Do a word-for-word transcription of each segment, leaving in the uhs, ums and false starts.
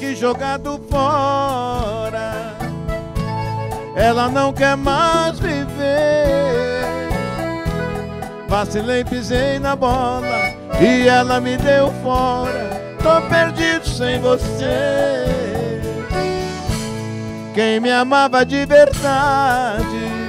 que jogado fora. Ela não quer mais viver. Vacilei, pisei na bola e ela me deu fora. Tô perdido sem você. Quem me amava de verdade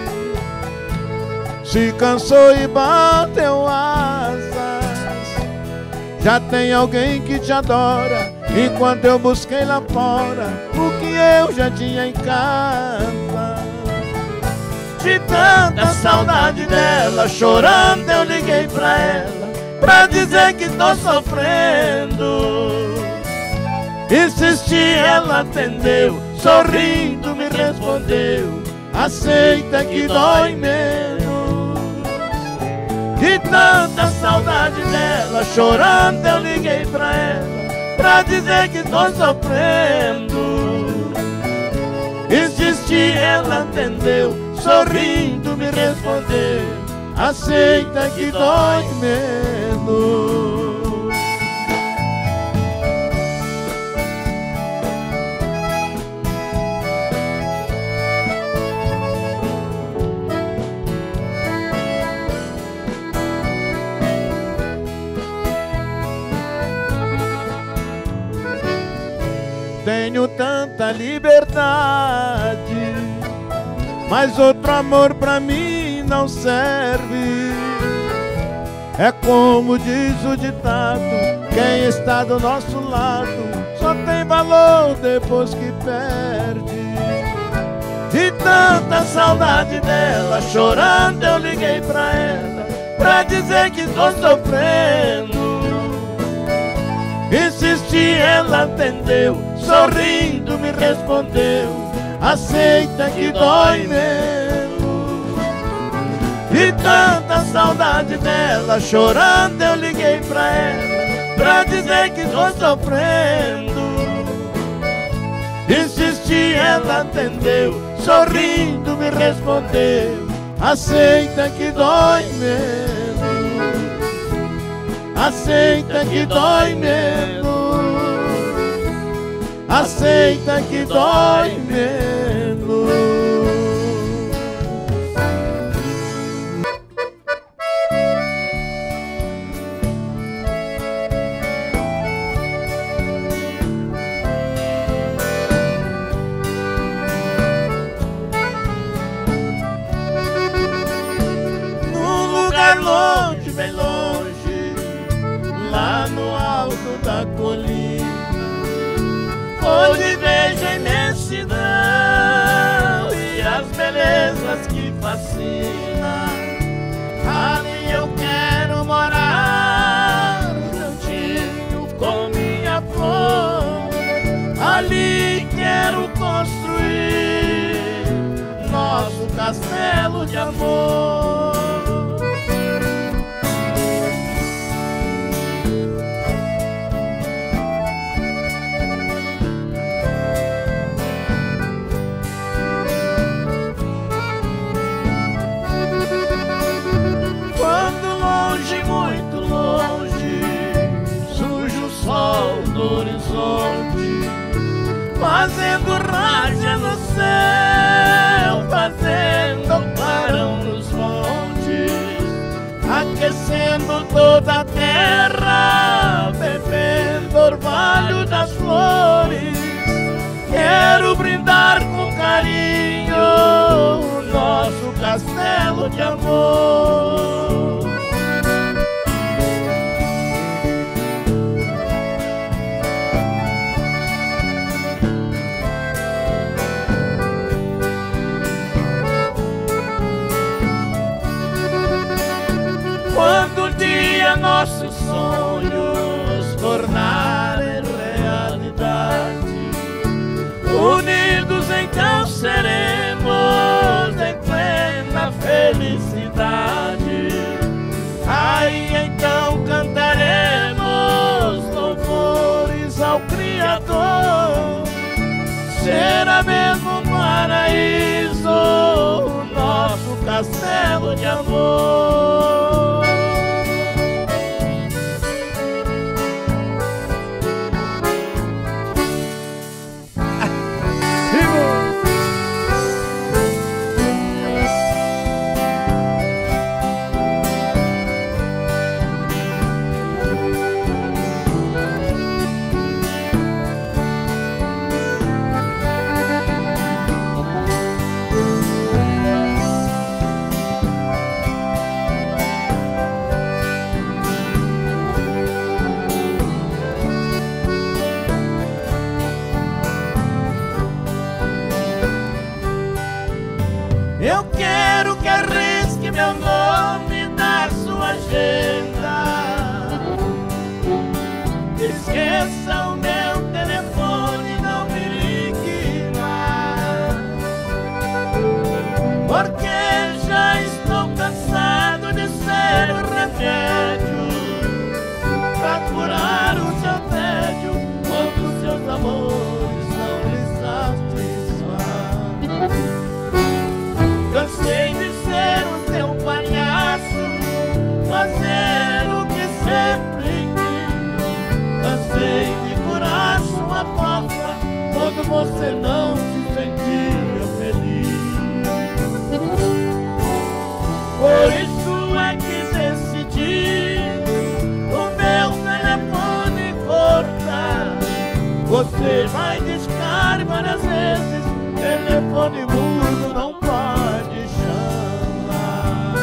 se cansou e bateu asas. Já tem alguém que te adora, enquanto eu busquei lá fora o que eu já tinha em casa. De tanta saudade dela, chorando eu liguei pra ela pra dizer que tô sofrendo. Insisti, ela atendeu, sorrindo me respondeu: aceita que dói menos. De tanta saudade dela, chorando eu liguei pra ela pra dizer que tô sofrendo. Insisti, ela atendeu, sorrindo me respondeu: aceita que dói menos. Tenho tanta liberdade, mas outro amor pra mim não serve. É como diz o ditado: quem está do nosso lado só tem valor depois que perde. De tanta saudade dela, chorando eu liguei pra ela pra dizer que tô sofrendo. Insisti, ela atendeu, sorrindo me respondeu: aceita que dói menos. De tanta saudade dela, chorando eu liguei pra ela pra dizer que tô sofrendo. Insisti, ela atendeu, sorrindo me respondeu: aceita que dói menos. Aceita que dói menos. Aceita que dói menos. Num lugar longe, bem longe, lá no alto da colina, onde vejo a imensidão e as belezas que fascinam. Ali eu quero morar, juntinho com minha flor. Ali quero construir nosso castelo de amor. Muito longe, surge o sol do horizonte, fazendo rádia no céu, fazendo clarão nos montes, aquecendo toda a terra, bebendo orvalho das flores. Quero brindar com carinho o nosso castelo de amor. Quando um dia nossos sonhos tornarem realidade, unidos então seremos em plena felicidade. Eu quero que arrisque meu nome na sua agenda. Esqueça o meu telefone, não me ligue mais, porque já estou cansado de ser o remédio pra curar o seu tédio quando seus amores não lhe satisfazem. Cansei de ser o seu palhaço, fazer o que sempre quis. Cansei de curar sua falta quando você não se sentia feliz. Por isso é que decidi o meu telefone cortar. Você vai discar várias vezes, telefone mudo não pode chamar.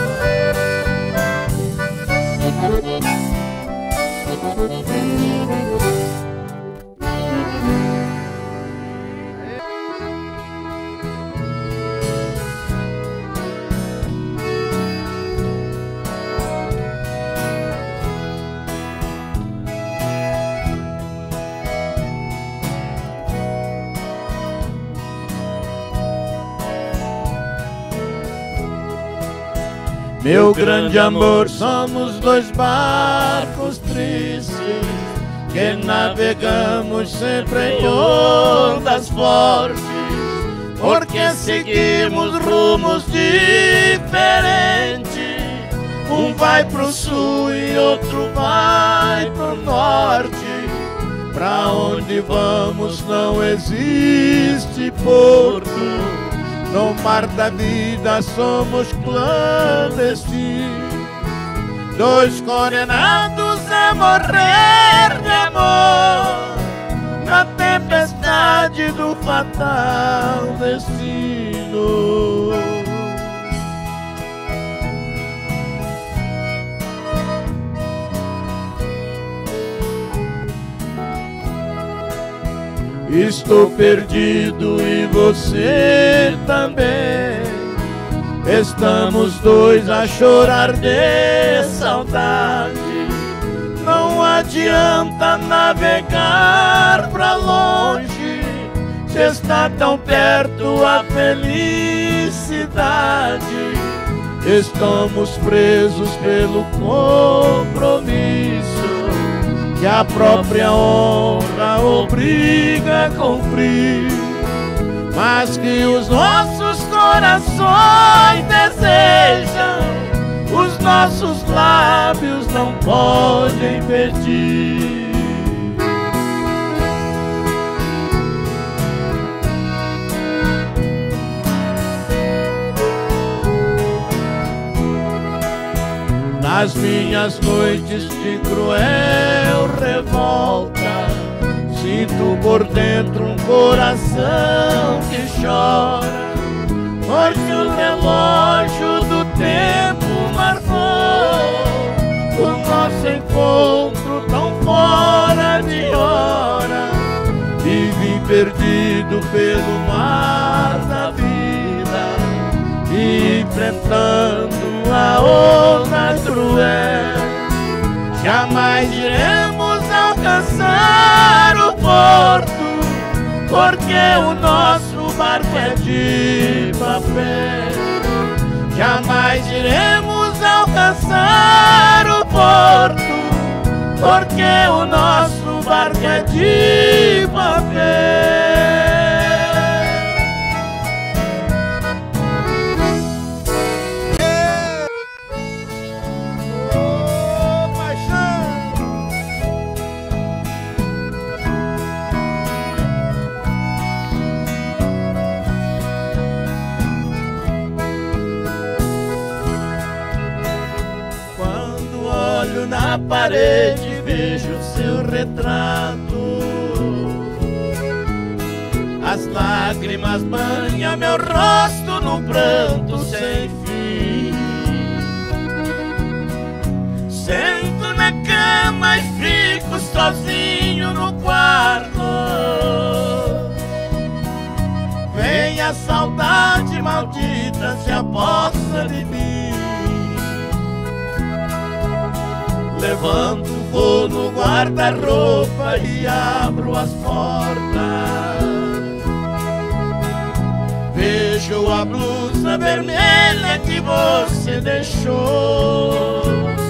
Meu grande amor, somos dois barcos tristes que navegamos sempre em ondas fortes, porque seguimos rumos diferentes. Um vai pro sul e outro vai pro norte. Pra onde vamos não existe porto. No mar da vida somos clandestinos, dois condenados a morrer de amor na tempestade do fatal destino. Estou perdido e você também. Estamos dois a chorar de saudade. Não adianta navegar pra longe, se está tão perto a felicidade. Estamos presos pelo compromisso que a própria honra obriga a cumprir, mas que os nossos corações desejam, os nossos lábios não podem pedir. Nas minhas noites de cruel revolta, sinto por dentro um coração que chora, porque o relógio do tempo marcou o nosso encontro tão fora de hora. E vim perdido pelo mar da vida, enfrentando a onda cruel. Jamais iremos alcançar o porto, porque o nosso barco é de papel. Jamais iremos alcançar o porto, porque o nosso barco é de papel. Na parede vejo seu retrato, as lágrimas banham meu rosto no pranto sem fim. Sento na cama e fico sozinho no quarto. Vem a saudade maldita se aposta de mim. Levanto, vou no guarda-roupa e abro as portas. Vejo a blusa vermelha que você deixou.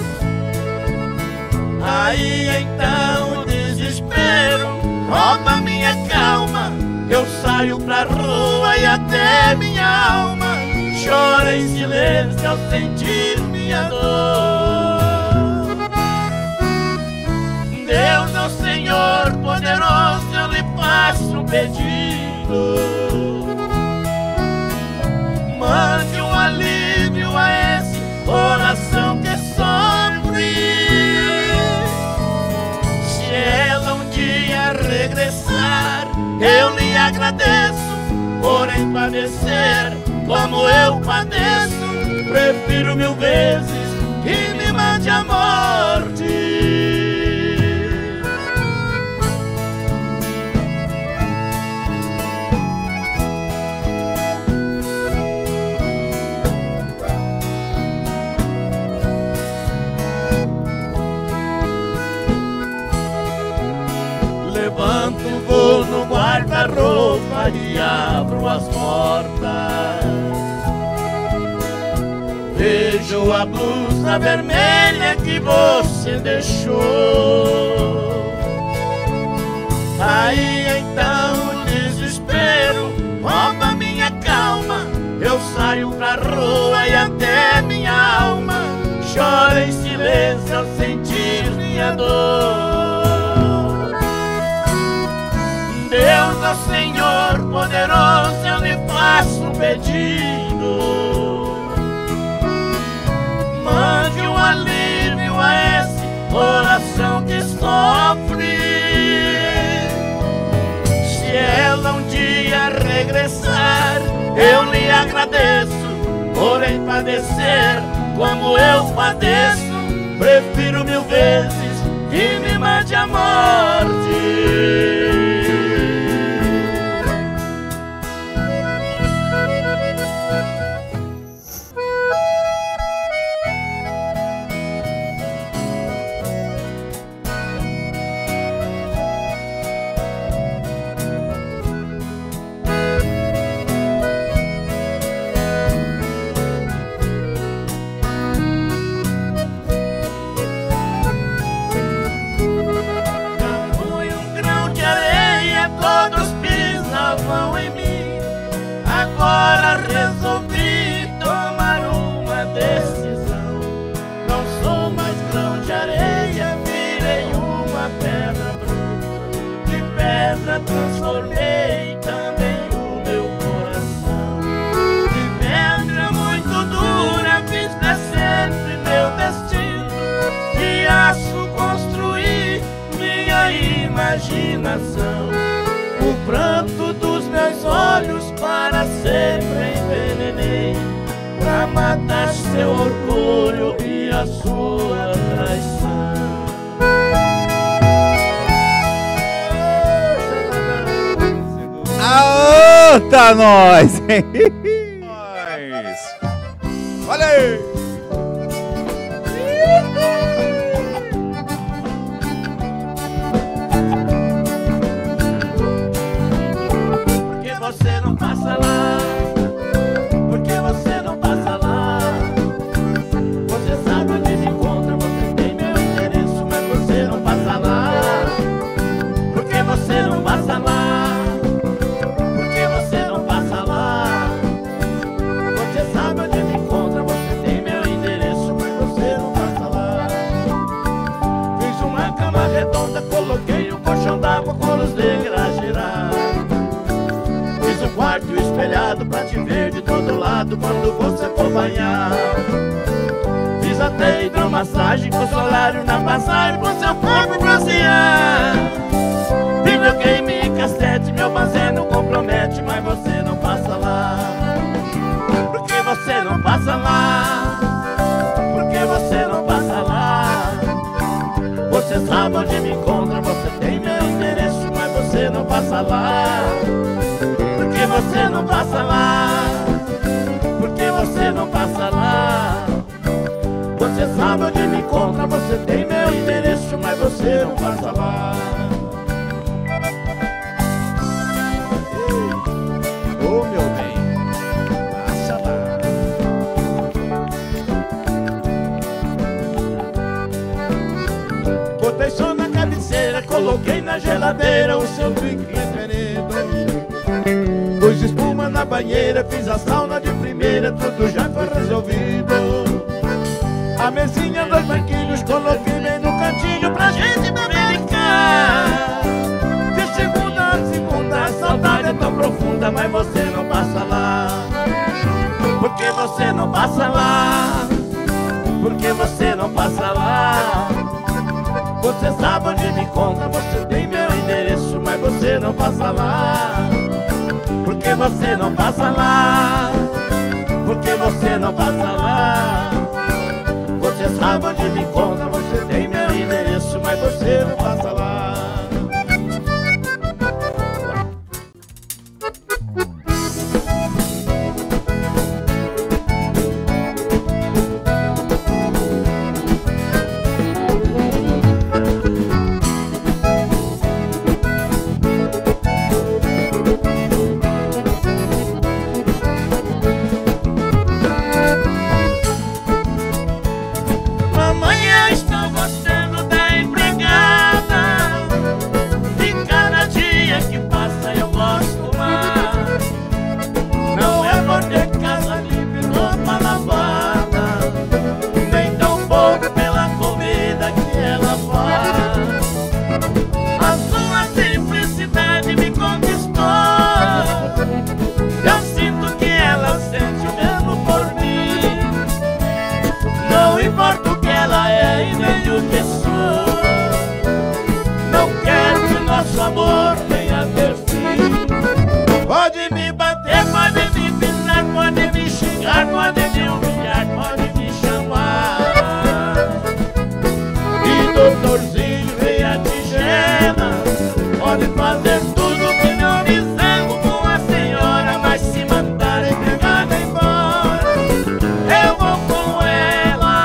Aí então o desespero rouba minha calma. Eu saio pra rua e até minha alma chora em silêncio ao sentir minha dor. Deus, meu Senhor poderoso, eu lhe faço um pedido. Mande um alívio a esse coração que sofre. Se ela um dia regressar, eu lhe agradeço por padecer como eu padeço. Prefiro mil vezes que me mande a morte. Levanto, vou no guarda-roupa e abro as portas. Vejo a blusa vermelha que você deixou. Aí então o desespero rouba minha calma. Eu saio pra rua e até minha alma chora em silêncio ao sentir minha dor. Deus, ó Senhor poderoso, eu lhe faço um pedido. Mande um alívio a esse coração que sofre. Se ela um dia regressar, eu lhe agradeço por padecer como eu padeço. Prefiro mil vezes que me mande a morte. Agora resolvi tomar uma decisão. Não sou mais grão de areia, virei uma pedra bruta. De pedra transformei também o meu coração. De pedra muito dura fiz pra sempre meu destino. De aço construí minha imaginação. O pranto dos meus olhos para sempre envenenei, pra matar seu orgulho e a sua traição. Aô, tá nós! Olha aí! Você não passa lá, porque você não passa lá. Você sabe onde me encontra, você tem meu endereço, mas você não passa lá. Porque você não passa lá, porque você não passa lá. Você sabe onde me encontra, você tem meu endereço, mas você não passa lá. Fiz uma cama redonda, coloquei um colchão d'água com luz negra a girar. Fiz um quarto espelhado pra te ver de todo lado quando você for banhar. Fiz até hidromassagem com solário na passagem pro seu corpo bronzear. Videogame e cassete, meu banzé não compromete, mas você não passa lá. Porque você não passa lá, porque você não passa lá. Você sabe onde me encontra, você tem meu endereço, mas você não passa lá. Porque você não passa lá, porque você coloquei na geladeira o seu drink preferido. Pus espuma na banheira, fiz a sauna de primeira, tudo já foi resolvido. A mesinha, dois banquinhos, coloquei bem no cantinho pra gente brincar. De segunda a segunda, a saudade é tão profunda, mas você não passa lá. Por que você não passa lá? Por que você não passa lá? Você sabe onde me encontra, você tem meu endereço, mas você não passa lá. Por que você não passa lá? Por que você não passa lá? Você sabe onde me encontra, você tem meu endereço, mas você não passa lá. Amor venha ter fim. Pode me bater, pode me pisar, pode me xingar, pode me humilhar, pode me chamar e doutorzinho veio a tigela. Pode fazer tudo que não me zango com a senhora, mas se mandar empregada embora, eu vou com ela.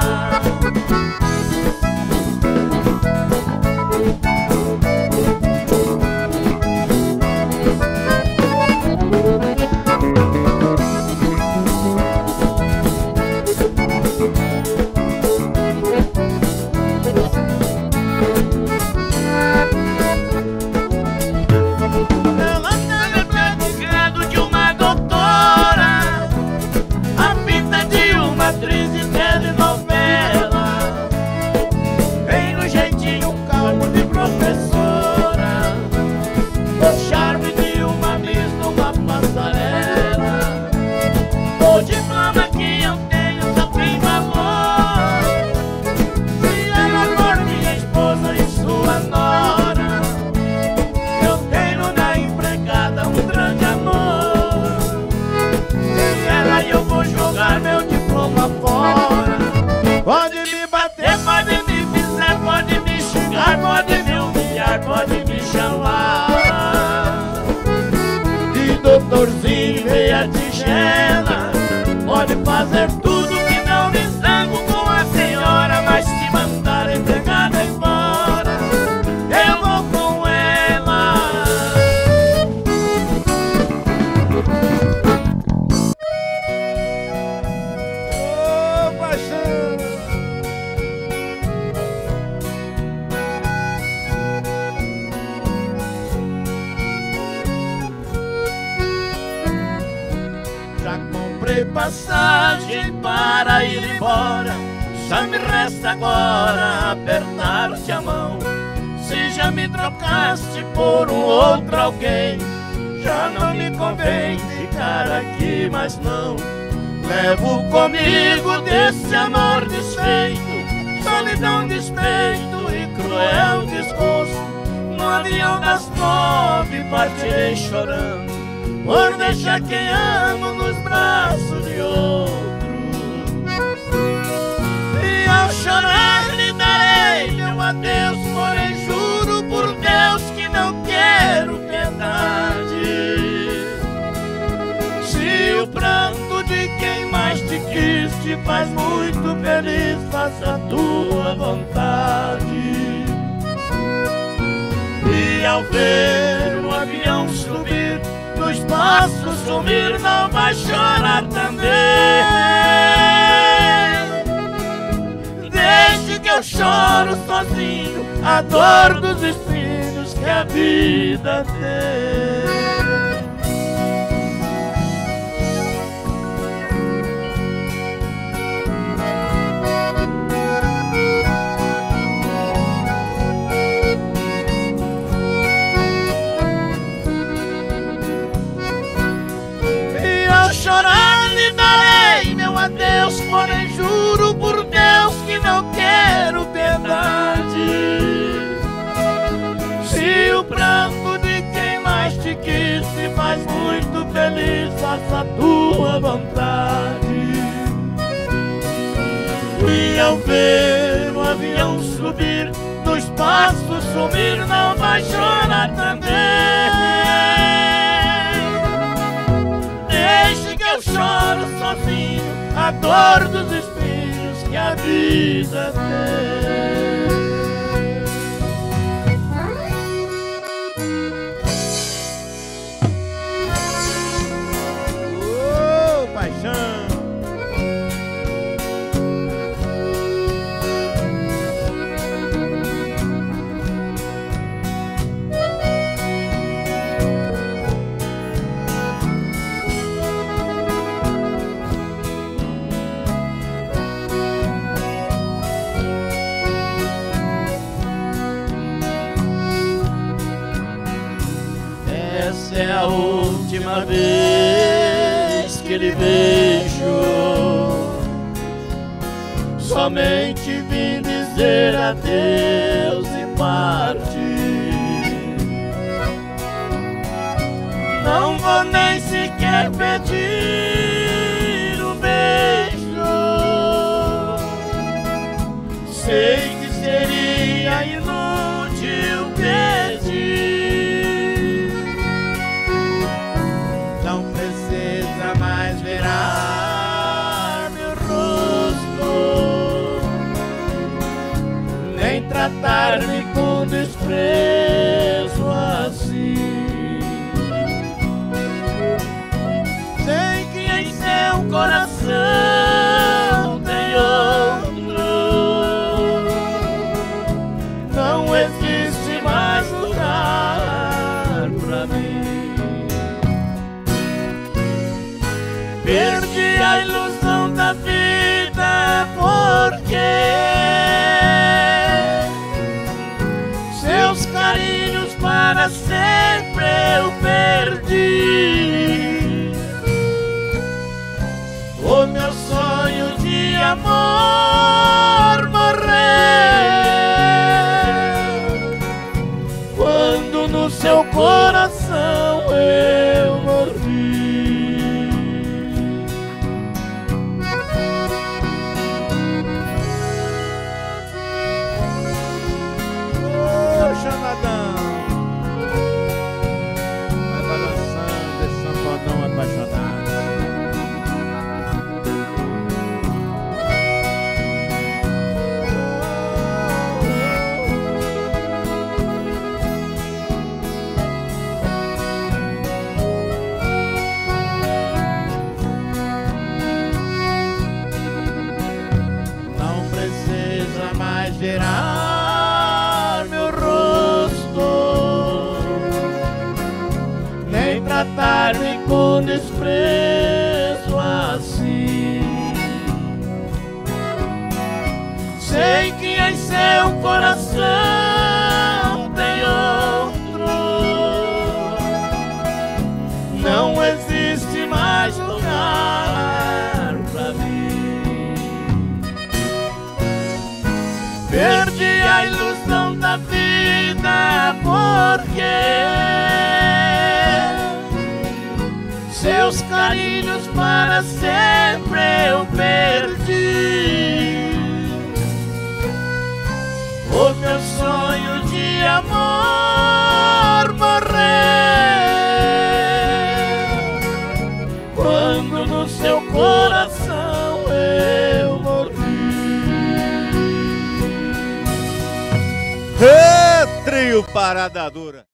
Pode me bater, pode me pisar, pode me xingar, pode me humilhar, pode me chamar de doutorzinho veio a tigela. Pode fazer tudo que não me zango com a senhora, mas se mandar empregada embora, eu vou com ela. Ô, paixão! Já comprei passagem para ir embora, só me resta agora apertar-te a mão. Se já me trocaste por um outro alguém, já não me convém ficar aqui, mas não. Levo comigo desse amor desfeito, solidão, despeito e cruel desgosto. No avião das nove partirei chorando, por deixar quem amo nos braços de outro. E ao chorar lhe darei meu adeus, porém juro por Deus que não quero piedade. Se o pranto de quem mais te quis te faz muito feliz, faça a tua vontade. E ao ver o avião subir, no espaço sumir, não vai chorar também. Deixe que eu choro sozinho a dor dos espinhos a vida tem. Chorar lhe darei meu adeus, porém juro por Deus que não quero piedade. Se o pranto de quem mais te quis te faz muito feliz, faça a tua vontade. E ao ver o avião subir, no espaço sumir, não vai chorar também. Choro sozinho a dor dos espinhos que a vida tem. Ô, paixão! Essa é a última vez que lhe vejo. Somente vim dizer adeus e partir. Não vou nem sequer pedir um beijo. Sei que seria inútil pedir. Mais verá meu rosto, nem tratar-me com desprezo assim. Sei que em seu coração tem outro, não existe mais lugar pra mim. Perdi a ilusão da vida porque seus carinhos para sempre eu perdi. O meu sonho de amor morreu quando no seu coração eu morri. Chamadão, vai balançando esse sanfodão apaixonado. Não precisa mais virar tratar-me com desprezo assim. Sei que em seu coração tem outro, não existe mais lugar pra mim. Perdi a ilusão da vida porque seus carinhos para sempre eu perdi. O meu sonho de amor morreu quando no seu coração eu morri. Ê, trio Parada Dura!